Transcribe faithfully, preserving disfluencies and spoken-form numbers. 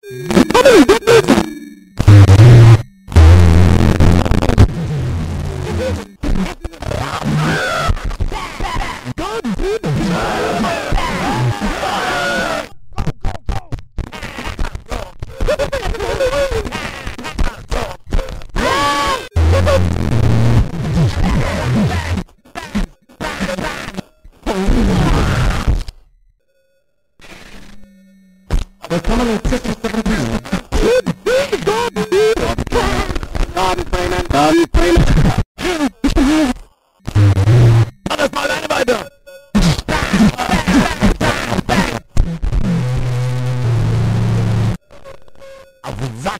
We're coming in six and seven people. Gordonfreeman, Gordonfreeman. Alles mal eine weiter. Auf den Sack.